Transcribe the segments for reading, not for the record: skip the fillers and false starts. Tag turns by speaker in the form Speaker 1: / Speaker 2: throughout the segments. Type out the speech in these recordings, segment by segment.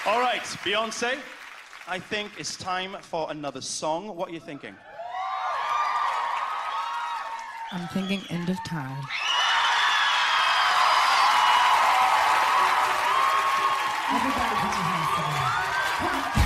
Speaker 1: All right, Beyonce, I think it's time for another song. What are you thinking?
Speaker 2: I'm thinking End of Time. Everybody put your hands together. Come on.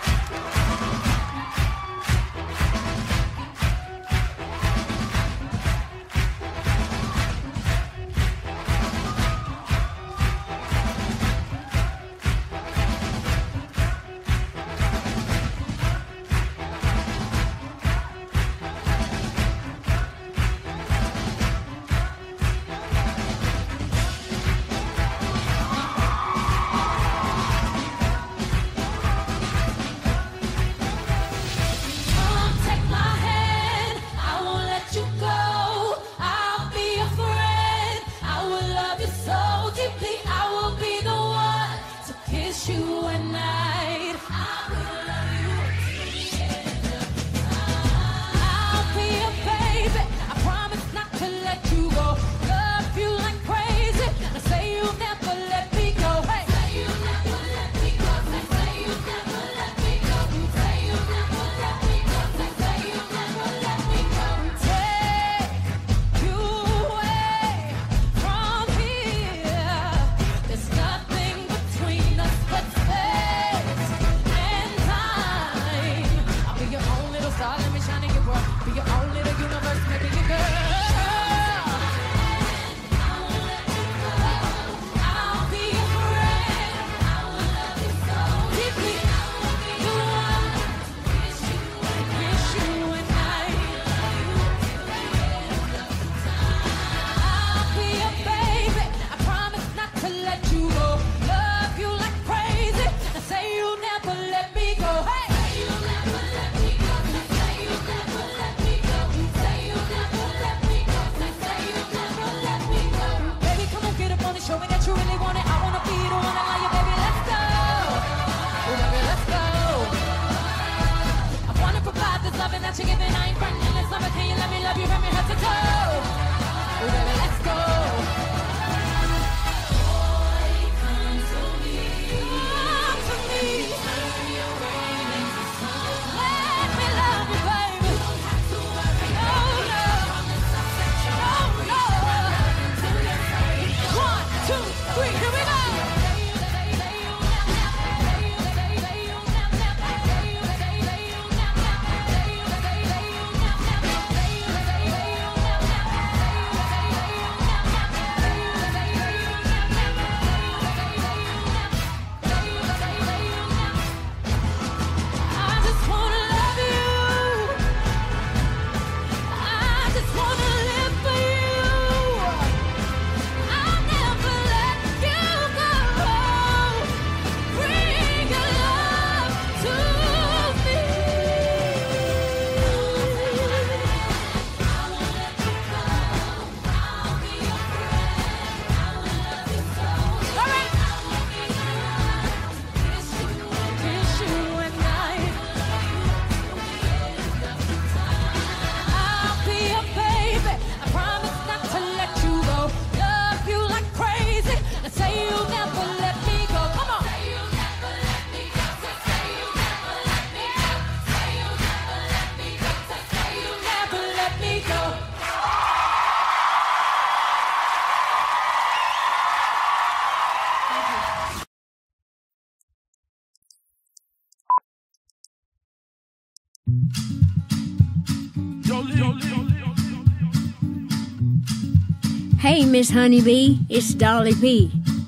Speaker 3: Hey, Miss Honeybee, it's Dolly P.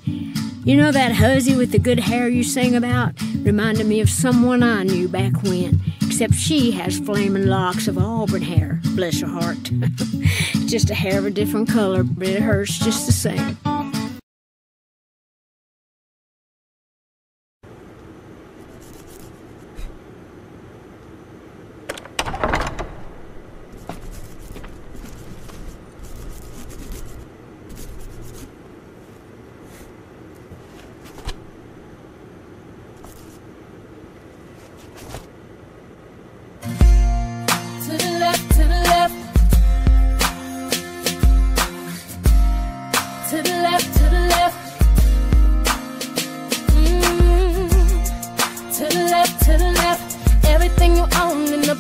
Speaker 3: You know that hussy with the good hair you sing about? Reminded me of someone I knew back when, except she has flaming locks of auburn hair, bless her heart. Just a hair of a different color, but it hurts just the same.
Speaker 4: To the left.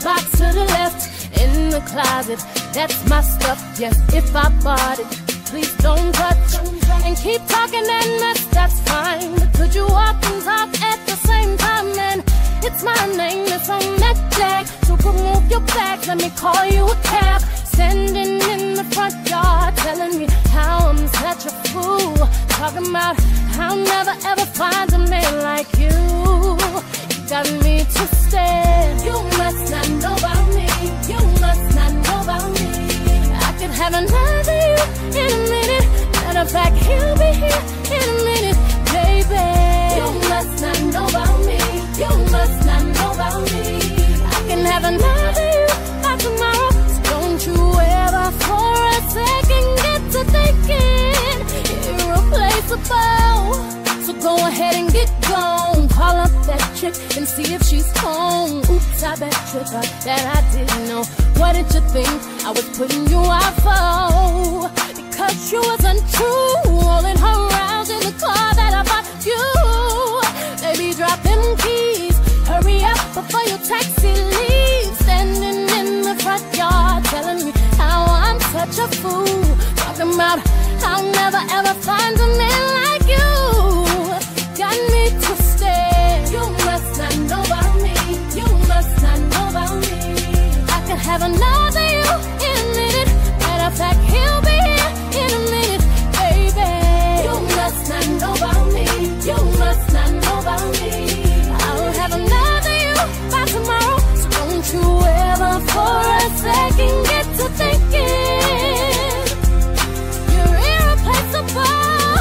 Speaker 4: box to the left, in the closet, that's my stuff. Yes, if I bought it, please don't touch. And keep talking that mess, that's fine. But could you walk and talk at the same time? And it's my name that's on that tag. So remove your bags, let me call you a cab. Standing in the front yard, telling me how I'm such a fool. Talking about how I'll never ever find a man like you. You got me twisted. You must not know about me. You must not know about me. I could have another you in a minute. Matter of fact, he'll be here in a minute, baby. You must not know about me. You must not know about me. I can have another you by tomorrow. So don't you ever for a second get to thinking irreplaceable. So go ahead and get gone. Call up that chick and see if she's home. Oops, I bet you thought that I didn't know. What did you think I was putting you out for? Because you was untrue, rolling her around in the car that I bought you. Baby, drop them keys, hurry up before your taxi leaves. Standing in the front yard, telling me how I'm such a fool. Talking about I'll never ever find a man like you. Got me twisted. You must not know about me. You must not know about me. I could have another you in a minute. Matter of fact, he'll be here in a minute, baby. You must not know about me. You must not know about me. I'll have another you by tomorrow. So don't you ever for a second get to thinking you're irreplaceable.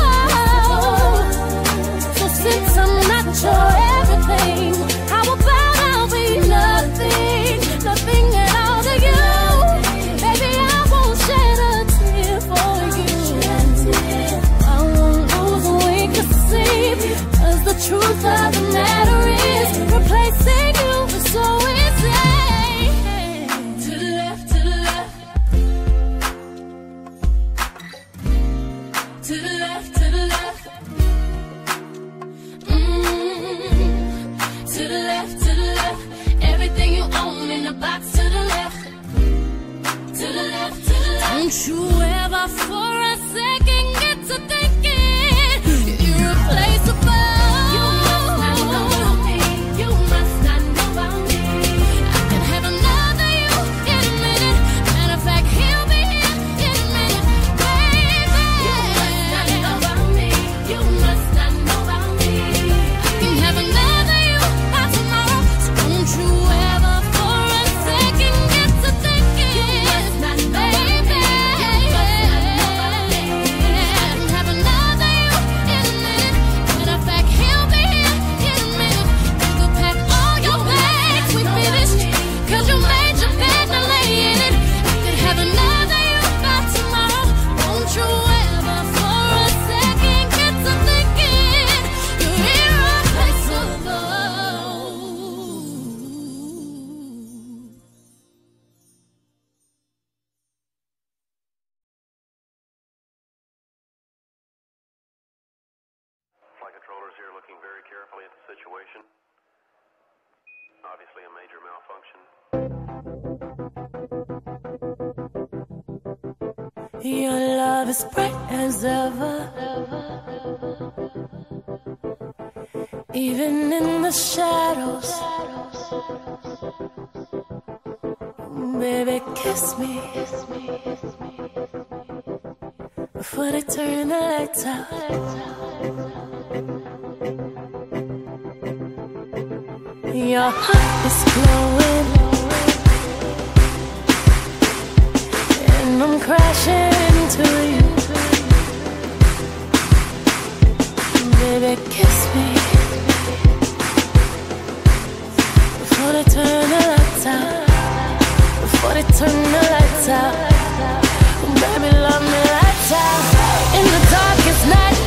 Speaker 4: So since I'm not your everything, how about I'll be nothing, nothing at all to you? Baby, I won't shed a tear for you. I won't lose a wink of sleep, 'cause the truth of the matter is replacing you is so easy. To the left, to the left. To the left, to the left. To the left, to the left. Everything you own in the box to the left. To the left, to the left. Don't you ever for a second get to thinking you're irreplaceable. You must not know about me. You must not know about me. I can have another you in a minute. Matter of fact, he'll be here in a minute, baby. You must not know about me. You must not know about me. I can have another you by tomorrow. So don't you ever for a second get to thinking you must not know about me. You must not know about me. I can have another you in a minute. Matter of fact, he'll be here in a minute. You can pack all your bags, we finished, 'cause you made your bed, now lay in it. I could have another you by tomorrow. Don't you ever for a second get to thinking you're irreplaceable.
Speaker 5: Flight controllers here looking very carefully at the situation. Obviously a major malfunction.
Speaker 4: Your love is bright as ever, even in the shadows. Baby, kiss me before they turn the lights out. Your heart is glowing, and I'm crashing into you. Baby, kiss me before they turn the lights out. Before they turn the lights out. Baby, love me lights out. In the darkest night,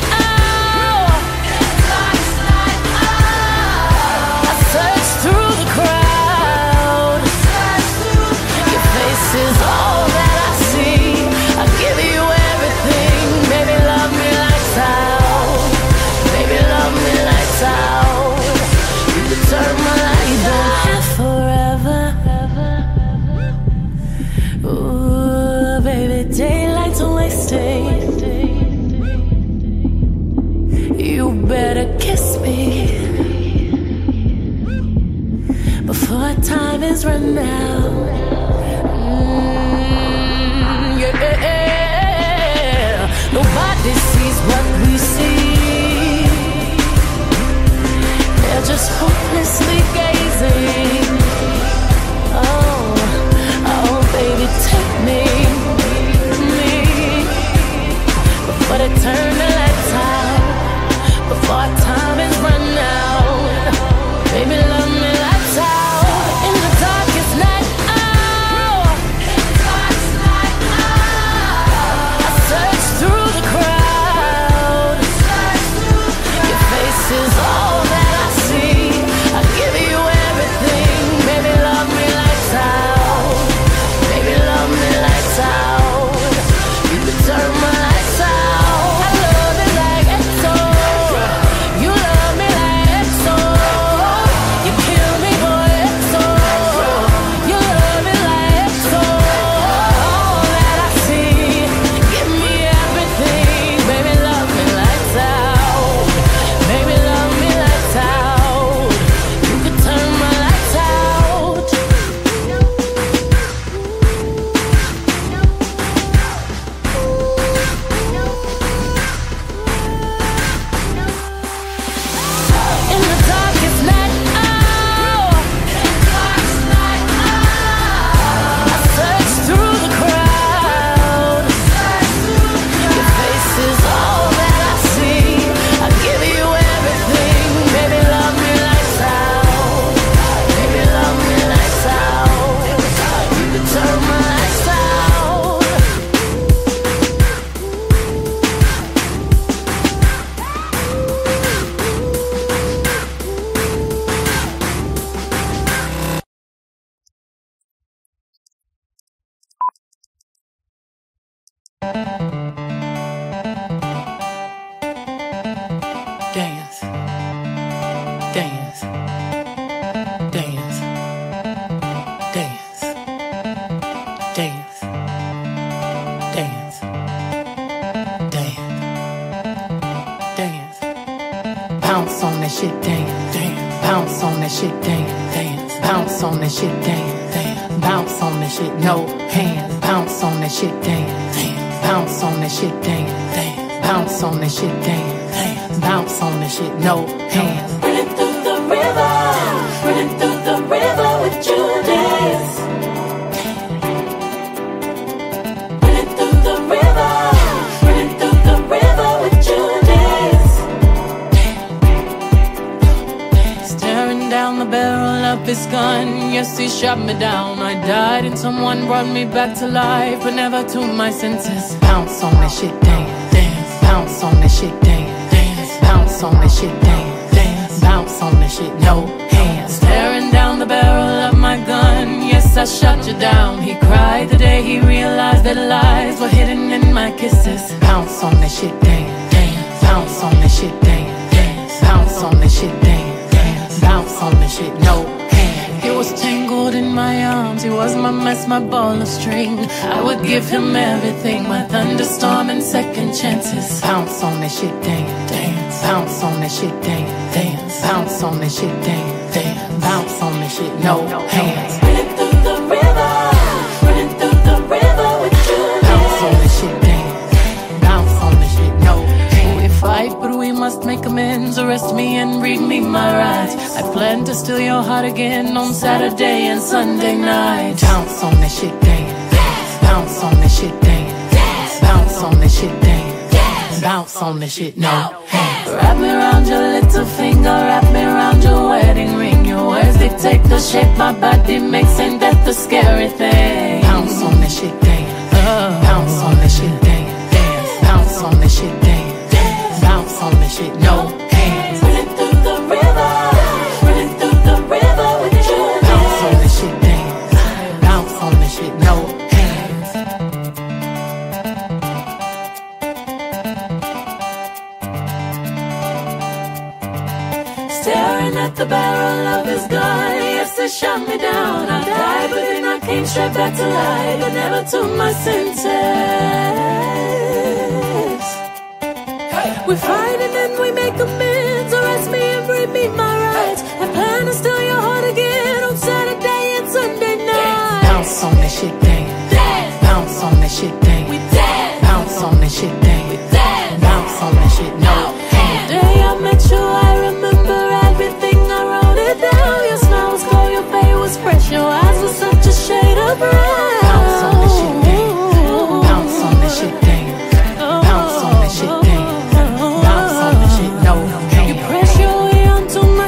Speaker 4: I search through the crowd. Your face is all that I see. I give you everything. Baby, love me lights out. Baby, love me lights out. You can turn my lights on. You don't have forever. time is running out. Yeah. Nobody sees what we see. They're just hopelessly gazing. Oh, baby, take me. Before they turn the lights out, before our time is run out, baby, love me lights out. In the darkest night, in the darkest night, I search through the crowd. Your face is all that I see. I give you everything, baby, love me lights out. Baby, love me lights out. You can turn my lights out. Dance, dance, dance, dance, dance, dance, dance, dance. Bounce on that shit, dance, dance. Bounce on that shit, dance, dance. Bounce on that shit, dance, dance. Bounce on that shit, no hands. Bounce on that shit, dance, dance. Bounce on that shit, dance, dance. Bounce on that shit, dance. Bounce on the shit, no hands. Running through the river, running through the river with you dance. Running through the river, running through the river with you dance. Staring down the barrel of his gun, yes, he shot me down. I died and someone brought me back to life, but never to my senses. Bounce on that shit, dance, dance. Bounce on that shit, dance. Bounce on that shit, dance, dance. Bounce on that shit, no hands. Staring down the barrel of my gun, yes, I shot you down. He cried the day he realized that lies were hidden in my kisses. Bounce on that shit, dance, dance. Bounce on that shit, dance, dance. Bounce on that shit, dance, dance. Bounce on that shit, no hands. He was tangled in my arms, he was my mess, my ball of string. I would give him everything, my thunderstorm and second chances. Bounce on that shit, dance, dance. Bounce on that shit, dance, dance. Bounce on that shit, dance, dance. Bounce on that shit, no hands. Running through the river, running through the river with you. Bounce on that shit, dance. Bounce on that shit, no hands. We fight, but we must make amends. Arrest me and read me my rights. I plan to steal your heart again on Saturday and Sunday night. Bounce on that shit, dance. Bounce on that shit, dance. Bounce on that shit, dance. Bounce on the shit, no hands. Wrap me around your little finger, wrap me around your wedding ring. Your words dictate the shape my body makes, ain't that the scary thing? Bounce on the shit, dance. Bounce on the shit, dance. Bounce on the shit, dance. Bounce on the shit, no hands. Running through the river, running through the river with you. Bounce on the shit, dance. Bounce on the shit, no hands. Staring at the barrel of his gun, yes, it shot me down. I died, but then I came straight back to life, but never to my senses. We fight and then we make amends. Arrest me and read me my rights. I plan to steal your heart again on Saturday and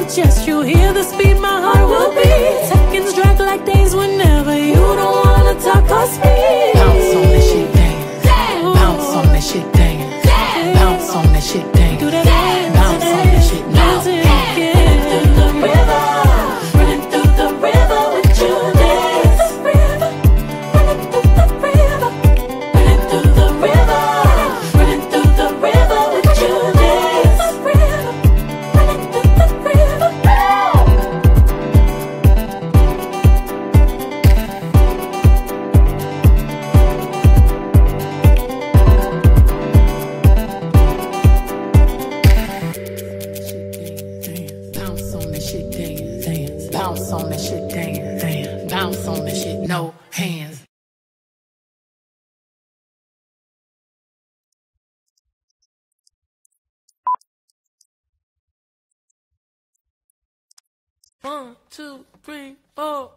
Speaker 6: chest, you'll hear the speed my heart will beat. Seconds drag like days whenever you don't wanna talk or speak.
Speaker 7: Bounce on that shit, dance. Bounce on that shit, dance. Bounce on that shit, dance.
Speaker 6: Do that dance,
Speaker 7: bounce on that shit, now.
Speaker 6: Running through the river, running through the river with you, dance. Running through the river, running through the river, running through the river with you, dance. Running through the river.
Speaker 7: Bounce on that shit, dance. Bounce on that shit, dance. Bounce on that shit, no hands.
Speaker 6: One, two, three, four.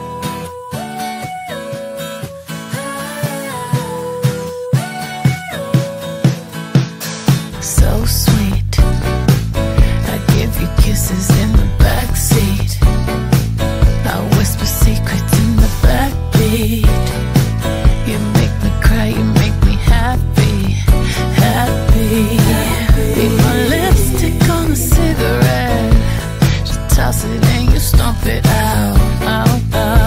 Speaker 7: So sweet. I give you kisses in the backseat. I whisper secrets in the backbeat. You make me cry, you make me happy, happy. Be my lipstick on a cigarette. Just toss it and you stomp it out, out, out.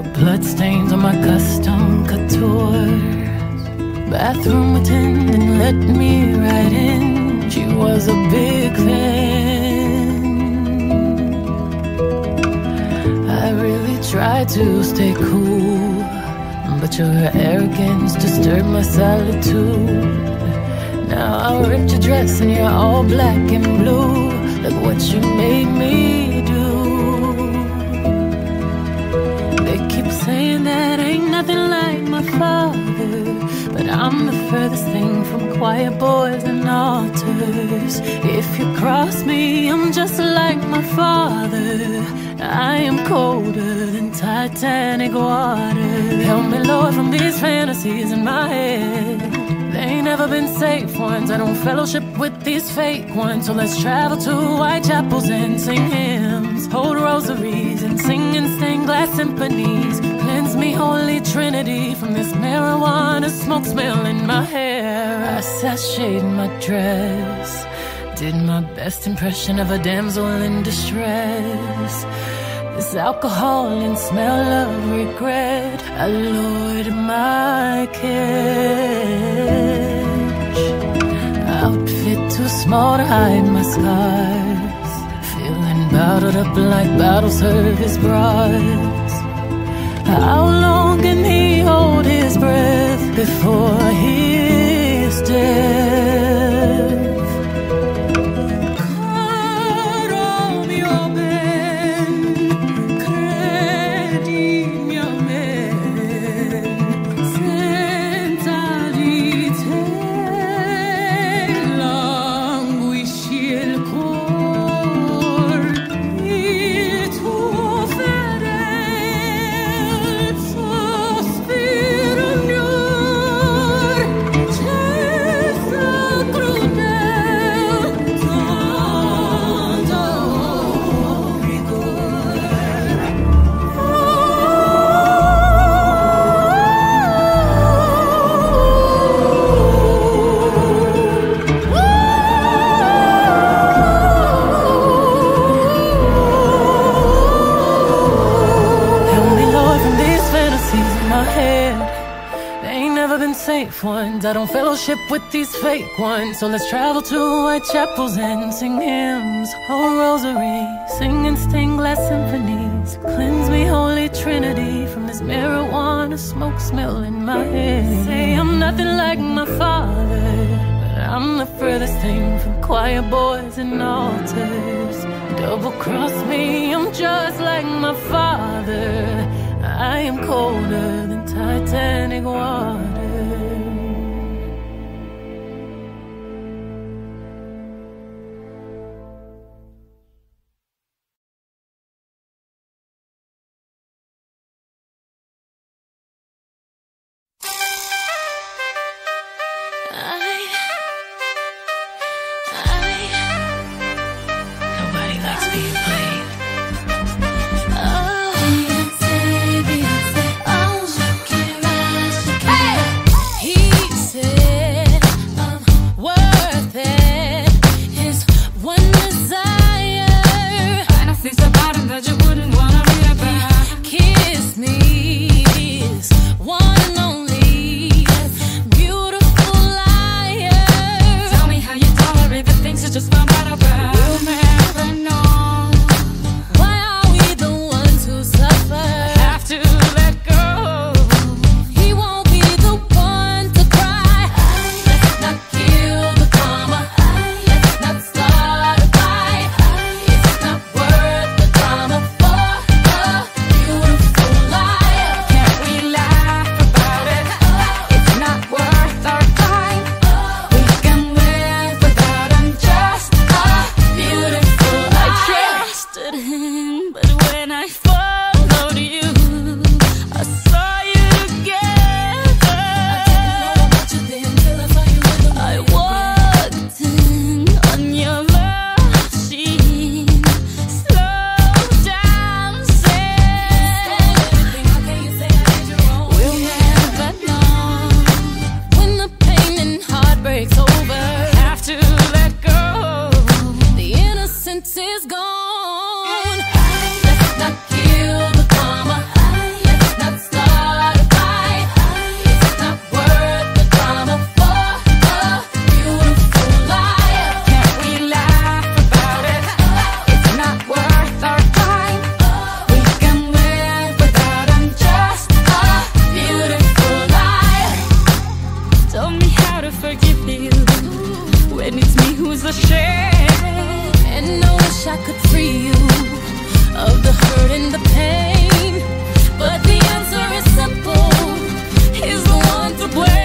Speaker 7: The bloodstains on my custom couture. Bathroom attendant let me right in. She was a big fan. I really tried to stay cool, but your arrogance disturbed my solitude. Now I ripped your dress and you're all black and blue. Look what you made me do. They keep saying that ain't nothing like my father, but I'm the furthest thing from quiet boys and altars. If you cross me, I'm just like my father. I am colder than Titanic water. Help me, Lord, from these fantasies in my head. They ain't never been safe ones. I don't fellowship with these fake ones. So let's travel to Whitechapels and sing hymns, hold rosaries and sing in stained glass symphonies. Cleanse me, Holy Trinity, from this marijuana smoke smell in my hair. I sashayed my dress, did my best impression of a damsel in distress. This alcohol and smell of regret, I lowered my catch. Outfit too small to hide my scars, feeling bottled up like bottle service bras. How long can he hold his breath before his death? Ones. I don't fellowship with these fake ones. So let's travel to Whitechapels and sing hymns, hold rosary, sing in stained glass symphonies. Cleanse me, Holy Trinity, from this marijuana smoke smell in my head. Say I'm nothing like my father, but I'm the furthest thing from quiet boys and altars. Double cross me, I'm just like my father. I am colder than Titanic water.
Speaker 4: Hey! me who's ashamed. And I wish I could free you of the hurt and the pain, but the answer is simple. He's the one to blame.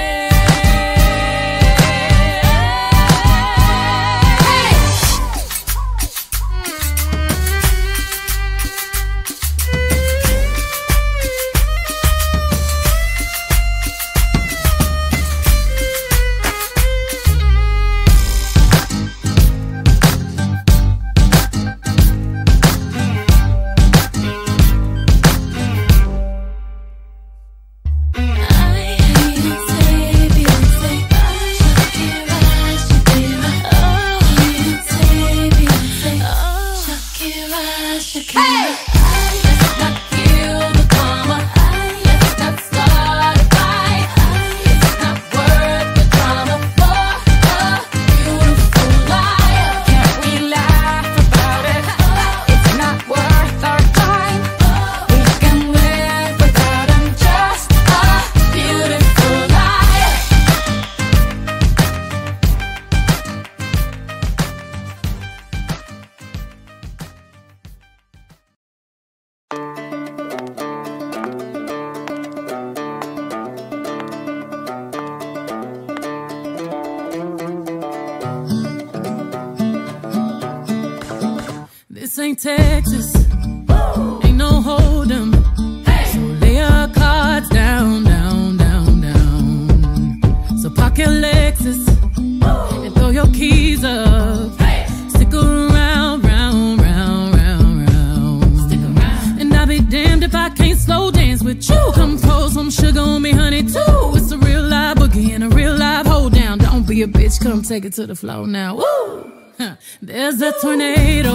Speaker 7: This ain't Texas, ain't no hold'em. So lay your cards down, down, down, down. So park your Lexus and throw your keys up. Stick around, round, round, round, round. Stick around. And I'll be damned if I can't slow dance with you. Come pour some sugar on me, honey, too. It's a real live boogie and a real live hold down. Don't be a bitch, come take it to the floor now. Woo! There's a tornado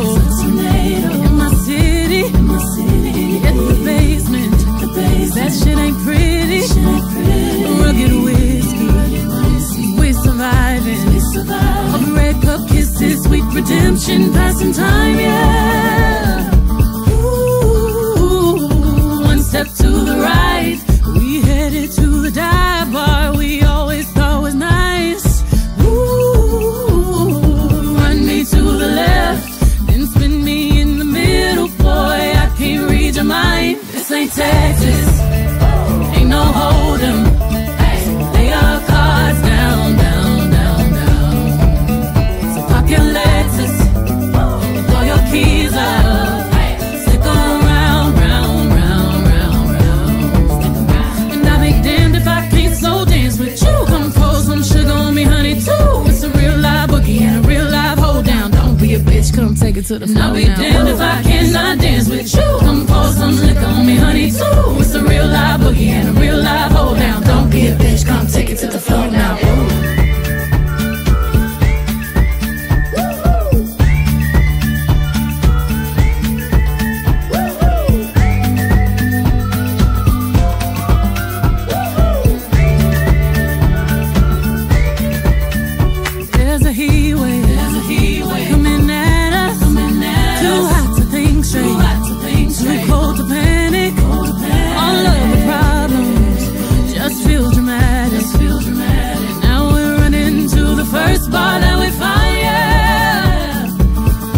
Speaker 7: in my city, in the basement. That shit ain't pretty. Rugged whiskey, we're surviving. Of red cup kisses, sweet redemption, passing time, yeah. Ooh, one step to the right, we headed to the dive bar we always thought was nice. To the left, then spin me in the middle, boy, I can't read your mind. This ain't Texas, ain't no hold'em. Lay your cards down, down, down, down. So park your Lexus and throw your keys up. Stick around, round, round, round, round. And I'll be damned if I can't slow dance with you. Come pour some sugar on me, honey, too. It's a real live boogie and a real live hold down. Don't be a bitch, come take it to the floor. I'll be damned if I cannot dance with you. Come pour some liquor on me, honey, too. It's a real live boogie and a real live hold down. Don't be a bitch, come take it to the floor now. There's a heat wave coming at us. Too hot to think straight, too cold to panic. All of the problems just feel dramatic. Now we're running to the first bar that we find, yeah.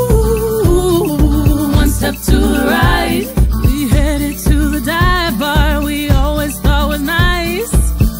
Speaker 7: Ooh, one step to the right, we headed to the dive bar we always thought was nice.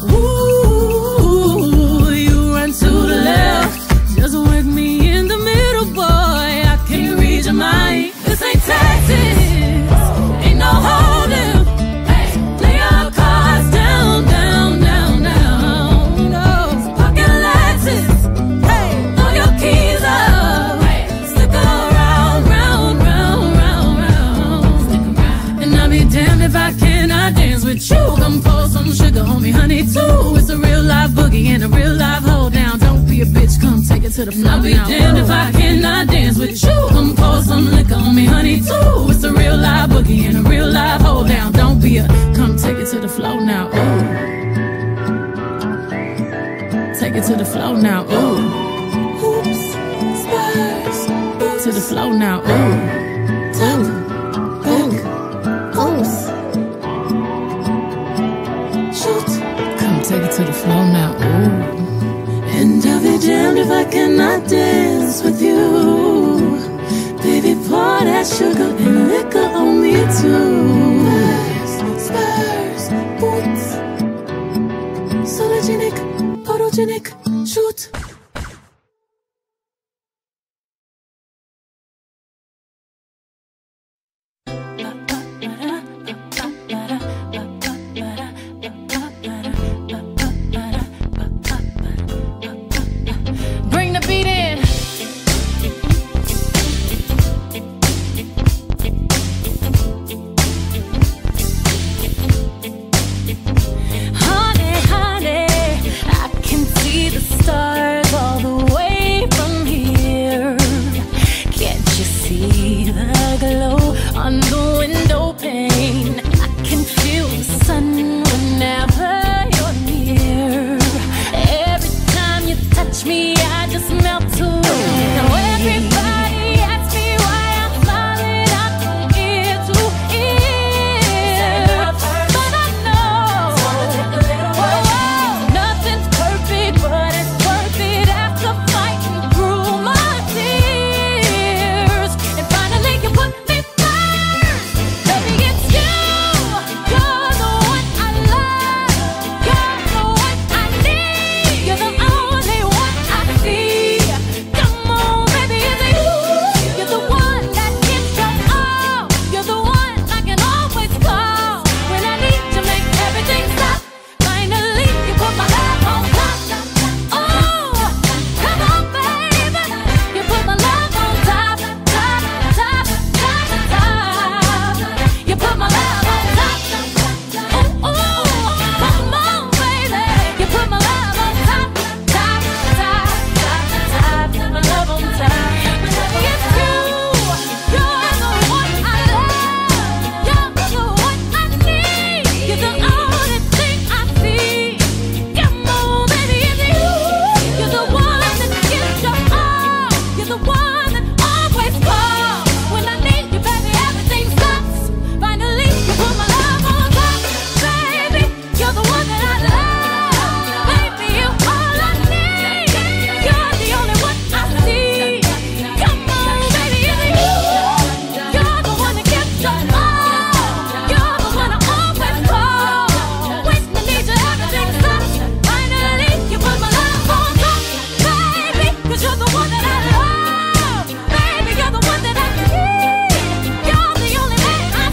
Speaker 7: Ooh, you run to the left, just work me in the middle, boy, I can't read your mind. This ain't Texas, ain't no hold'em. Lay your cards down, down, down, down. No, pocket Lexus, throw your keys up. Stick around, round, round, round, round. And I'll be damned if I cannot dance with you. Come pour some sugar on me, honey, too. It's a real live boogie and a real live hold down. Don't be a bitch, come take it to the floor. I'll be damned if I cannot dance with you. Come pour some liquor on me, honey, too. It's a real live boogie and a real live hold down. Don't be a, come take it to the floor now. Ooh, take it to the floor now. Ooh, hoops, spurs, to the floor now. Ooh, top, back, pose, shoot. Come take it to the floor now. Ooh. And I'll be damned if I cannot I dance with you. Baby, pour that sugar and liquor on me too. Spurs, boots, sologenic, photogenic, shoot.
Speaker 6: Bring the beat in. Honey, honey, I can see the stars all the way from here. Can't you see the glow on the window pane? I can feel the sun whenever you're near. Every time you touch me, I just melt away. Now everybody asks me why I'm smiling out from ear to ear, but I know nothing's perfect, but it's worth it after fighting through my tears. And finally you put me first. Baby, it's you. You're the one I love. You're the one I need. You're the only one I see. Come on, baby, it's you. You're the one that gives me all. You're the one I can always call when I need to make everything stop. Finally, you put my love on top. Oh, come on, baby. You put my love on top, top, top, top, top. You put my love on top. Oh, come on, baby. You put my love on top, top, top, top, top. My love on top. It's you. You're the one I love. You're the one I need. You're the only thing I see. Come on, baby, it's you. You're the one that gives your all. You're the one that always calls when I need you, baby. Everything stops. Finally, you put my love on top, baby. You're the one that I love, baby. You're all I need. You're the only one I see. Come on, baby, it's you. You're the one that gives your all. You're the one I always call when I need you. Everything stops. Finally, you put my love on top, baby. 'Cause you're the one that I love, baby. You're the one that I need. You're the only man I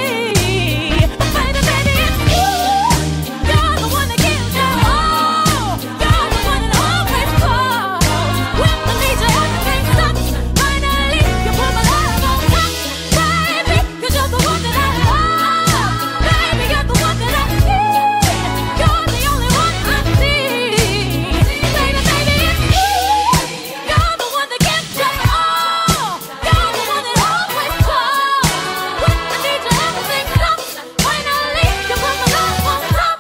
Speaker 6: see. Baby, baby, it's you. You're the one that gives your all. You're the one that always calls when I need you. Everything stops. Finally, you put my love on top, baby. 'Cause you're the one that I love, baby. You're the one that I need. You're the only one I see. Baby, baby, it's you. You're the one that gives your all. You're the one that always calls when I need you. Everything stops. Finally, you put my love on top.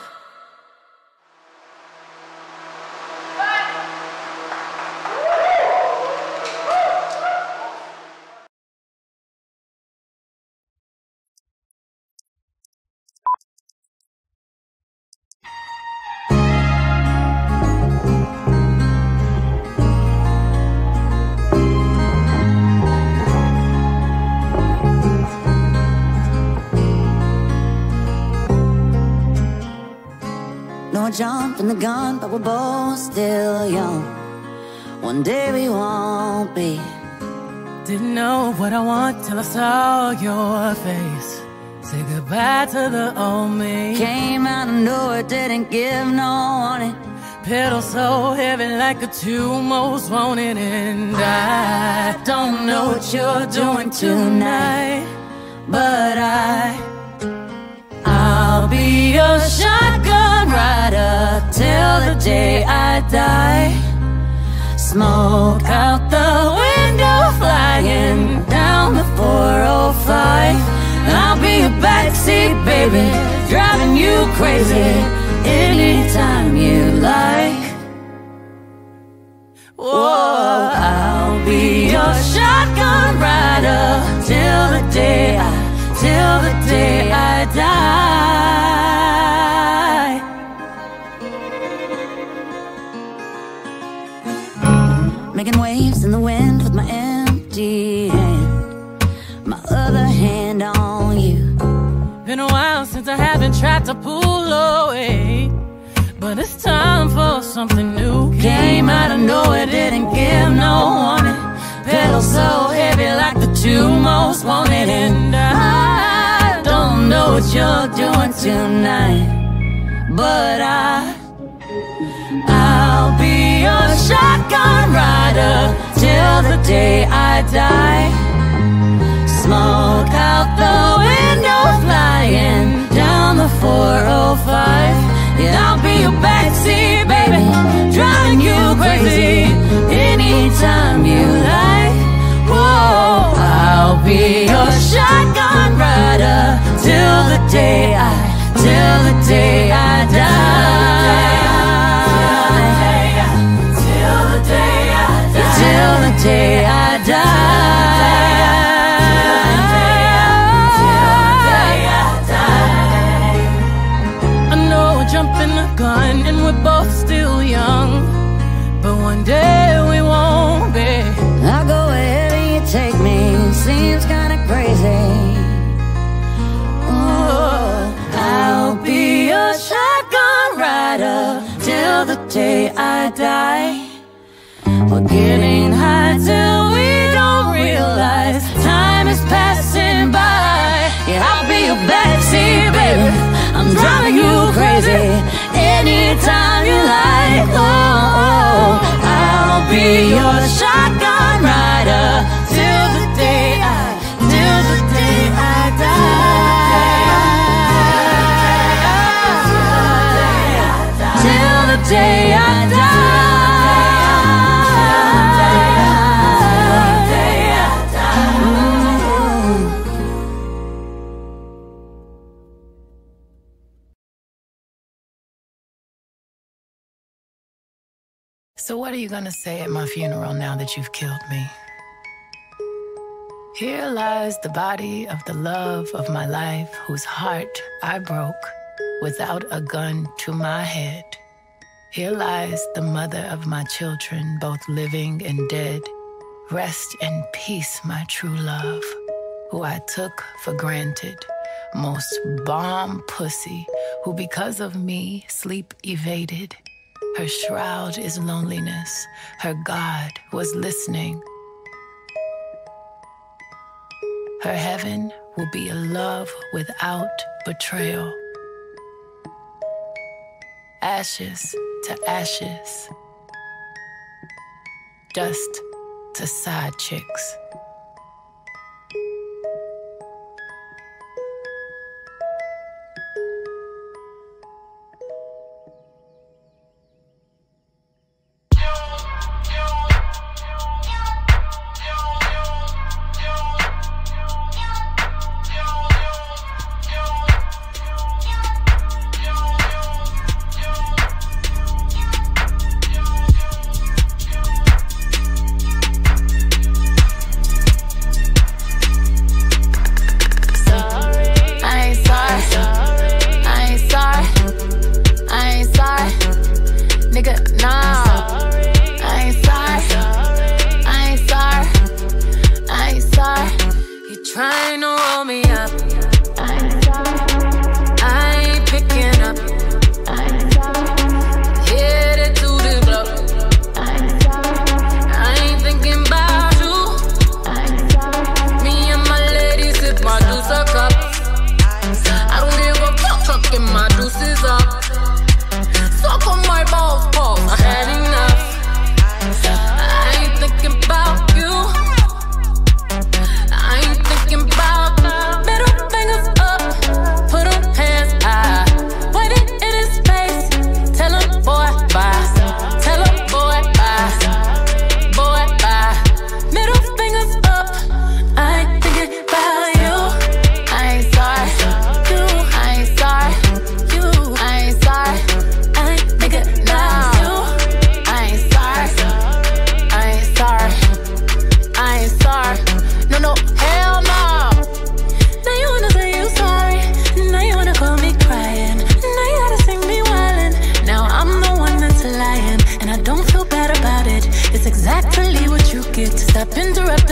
Speaker 8: No jumping the gun, but we're both still young. One day we won't be.
Speaker 7: Didn't know what I want till I saw your face. Say goodbye to the old me.
Speaker 8: Came out of nowhere, didn't give no warning.
Speaker 7: Pedal so heavy like a two most wanted. And I don't know what you're doing tonight, but I'll be your shotgun rider till the day I die. Smoke out the window, flying down the 405. I'll be a backseat baby, driving you crazy anytime you like. Whoa, I'll be your shotgun rider till the day I die. Making way
Speaker 8: leaves in the wind with my empty hand, my other hand on you.
Speaker 7: Been a while since I haven't tried to pull away, but it's time for something new. Came out of nowhere, didn't give no warning. Pedal so heavy like the two most wanted. And I don't know what you're doing tonight, but I'll be your shotgun rider till the day I die. Smoke out the window, flying down the 405. Yeah, I'll be your backseat, baby, driving you crazy anytime you like. Whoa, I'll be your shotgun rider till the day I die. Till the day I die. I know we're jumping the gun and we're both still young, but one day we won't be.
Speaker 8: I'll go wherever you take me, seems kinda crazy. Oh, I'll be your shotgun rider till the day I die. We're getting high till we don't realize time is passing by. Yeah, I'll be your backseat, baby, I'm driving you crazy anytime you like. Oh, I'll be your shotgun rider till the day I die. Till the day I die.
Speaker 7: So what are you gonna say at my funeral now that you've killed me? Here lies the body of the love of my life, whose heart I broke without a gun to my head. Here lies the mother of my children, both living and dead. Rest in peace, my true love, who I took for granted. Most bomb pussy, who because of me sleep evaded. Her shroud is loneliness. Her God was listening. Her heaven will be a love without betrayal. Ashes to ashes. Dust to side chicks.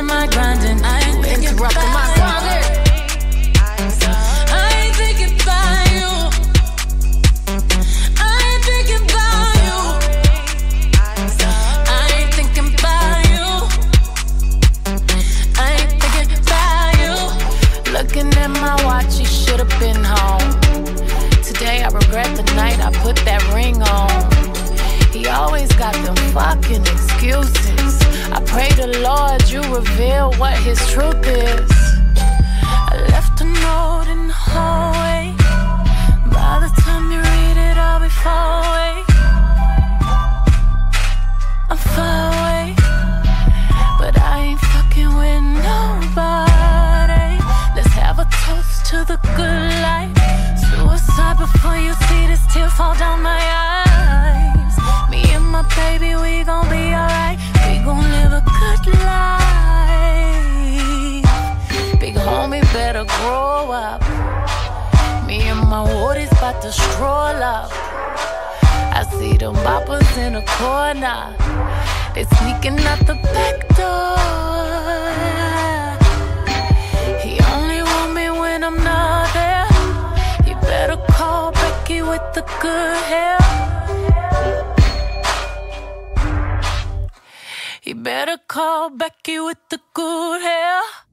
Speaker 8: interrupting my grinding. You interrupting my grinding. I ain't thinking about you. I ain't thinking about you. I ain't thinking about you. I ain't thinking about you. Looking at my watch, he should've been home. Today I regret the night I put that ring on. He always got them fucking excuses. I pray the Lord you reveal what his truth is. I left a note in the hallway. By the time you read it, I'll be far away. I'm far away, but I ain't fucking with nobody. Let's have a toast to the good life. Suicide before you see this tear fall down my eyes. Me and my baby, we gon' be alright. We gon' live a good life. Big homie better grow up. Me and my woodies bout to stroll up. I see them boppers in the corner. They sneaking out the back door. He only want me when I'm not there. He better call Becky with the good hair. He better call Becky with the good hair.